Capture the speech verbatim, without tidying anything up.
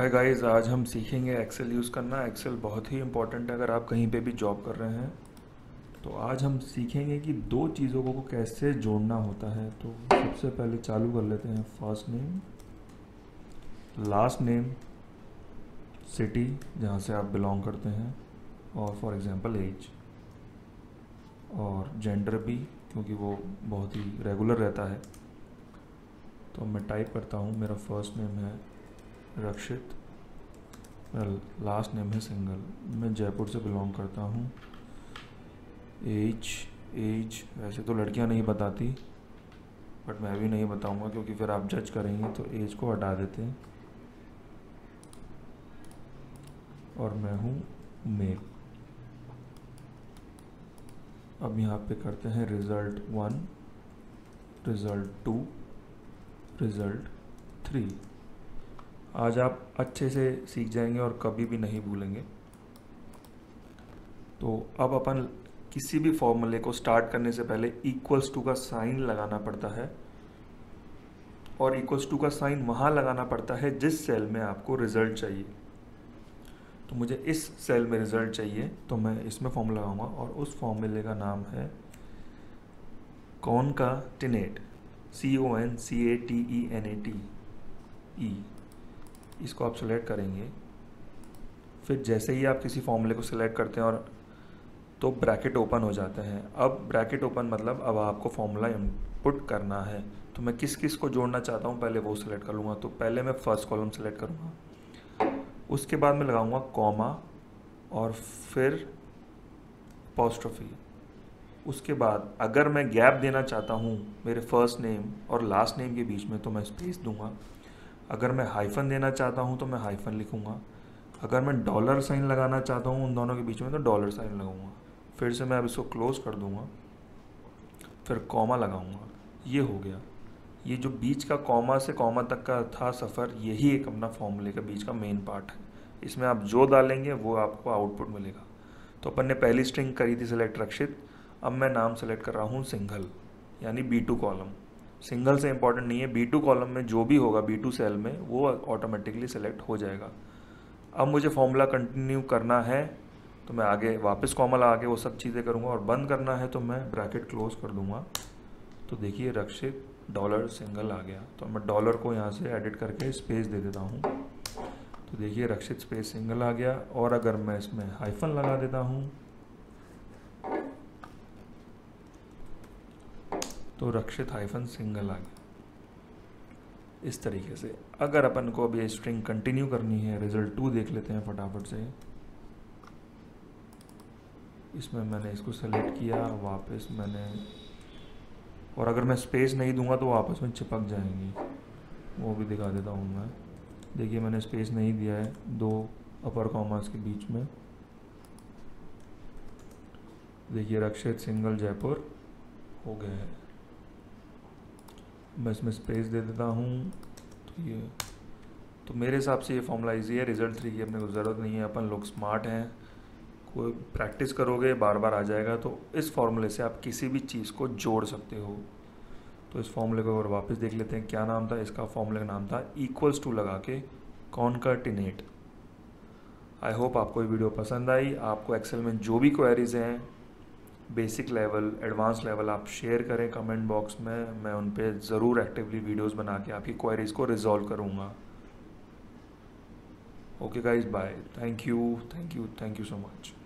Hi guys, आज हम सीखेंगे एक्सेल यूज़ करना। एक्सेल बहुत ही इंपॉर्टेंट है अगर आप कहीं पे भी जॉब कर रहे हैं। तो आज हम सीखेंगे कि दो चीज़ों को कैसे जोड़ना होता है। तो सबसे पहले चालू कर लेते हैं first name, last name, city जहाँ से आप बिलोंग करते हैं, और फॉर एग्जांपल एज, और जेंडर भी क्योंकि वो बहुत ही रेगुलर रहता है। तो मैं टाइप करता हूँ, मेरा फर्स्ट नेम है रक्षित, मेरा लास्ट नेम है सिंगल, मैं जयपुर से बिलोंग करता हूँ। एज एज वैसे तो लड़कियाँ नहीं बताती, बट मैं भी नहीं बताऊँगा क्योंकि फिर आप जज करेंगे, तो एज को हटा देते हैं और मैं हूँ मेल। अब यहाँ पे करते हैं result one, result two, result three. आज आप अच्छे से सीख जाएंगे और कभी भी नहीं भूलेंगे। तो अब अपन किसी भी फॉर्मूले को स्टार्ट करने से पहले इक्वल्स टू का साइन लगाना पड़ता है, और इक्वल्स टू का साइन वहाँ लगाना पड़ता है जिस सेल में आपको रिजल्ट चाहिए। तो मुझे इस सेल में रिजल्ट चाहिए, तो मैं इसमें फॉर्मूला लगाऊंगा, और उस फॉर्मूले का नाम है concatenate, C O N C A T E N A T E. इसको आप सेलेक्ट करेंगे। फिर जैसे ही आप किसी फॉर्मूले को सिलेक्ट करते हैं और तो ब्रैकेट ओपन हो जाते हैं। अब ब्रैकेट ओपन मतलब अब आपको फॉर्मूला इनपुट करना है। तो मैं किस किस को जोड़ना चाहता हूँ पहले वो सिलेक्ट कर लूँगा। तो पहले मैं फर्स्ट कॉलम सेलेक्ट करूँगा, उसके बाद मैं लगाऊँगा कॉमा और फिर अपॉस्ट्रोफी। उसके बाद अगर मैं गैप देना चाहता हूँ मेरे फर्स्ट नेम और लास्ट नेम के बीच में, तो मैं स्पेस दूंगा। अगर मैं हाइफन देना चाहता हूँ तो मैं हाइफन लिखूँगा। अगर मैं डॉलर साइन लगाना चाहता हूँ उन दोनों के बीच में, तो डॉलर साइन लगाऊंगा। फिर से मैं अब इसको क्लोज कर दूंगा, फिर कॉमा लगाऊंगा। ये हो गया। ये जो बीच का कॉमा से कॉमा तक का था सफ़र, यही एक अपना फॉर्मूले का बीच का मेन पार्ट है। इसमें आप जो डालेंगे वो आपको आउटपुट मिलेगा। तो अपन ने पहली स्ट्रिंग करी थी सिलेक्ट रक्षित। अब मैं नाम सेलेक्ट कर रहा हूँ सिंगल, यानी बी टू कॉलम। सिंगल से इंपॉर्टेंट नहीं है, बी टू कॉलम में जो भी होगा बी टू सेल में वो ऑटोमेटिकली सेलेक्ट हो जाएगा। अब मुझे फॉर्मूला कंटिन्यू करना है, तो मैं आगे वापस कॉमा लगा के वो सब चीज़ें करूँगा, और बंद करना है तो मैं ब्रैकेट क्लोज कर दूँगा। तो देखिए रक्षित डॉलर सिंगल आ गया। तो मैं डॉलर को यहाँ से एडिट करके स्पेस दे देता हूँ, तो देखिए रक्षित स्पेस सिंगल आ गया। और अगर मैं इसमें हाइफन लगा देता हूँ तो रक्षित हाइफन सिंगल आ गया। इस तरीके से अगर अपन को अब ये स्ट्रिंग कंटिन्यू करनी है, रिजल्ट टू देख लेते हैं फटाफट से। इसमें मैंने इसको सेलेक्ट किया, वापस मैंने, और अगर मैं स्पेस नहीं दूंगा तो वो आपस में चिपक जाएंगी, वो भी दिखा देता हूँ मैं। देखिए मैंने स्पेस नहीं दिया है दो अपर कॉमास के बीच में। देखिए रक्षित सिंगल जयपुर हो गया है। मैं इसमें स्पेस दे देता हूँ, तो ये, तो मेरे हिसाब से ये फॉर्मूला ईजी है। रिजल्ट थ्री की अपने को ज़रूरत नहीं है, अपन लोग स्मार्ट हैं। कोई प्रैक्टिस करोगे बार बार आ जाएगा। तो इस फॉर्मूले से आप किसी भी चीज़ को जोड़ सकते हो। तो इस फॉर्मूले को अगर वापस देख लेते हैं, क्या नाम था इसका, फॉर्मूले का नाम था इक्वल्स टू लगा के कॉनकाटिनेट। आई होप आपको ये वीडियो पसंद आई। आपको एक्सेल में जो भी क्वेरीज हैं, बेसिक लेवल, एडवांस लेवल, आप शेयर करें कमेंट बॉक्स में। मैं उन पर ज़रूर एक्टिवली वीडियोस बना के आपकी क्वेरीज को रिजॉल्व करूँगा। Okay guys, bye. Thank you thank you thank you so much.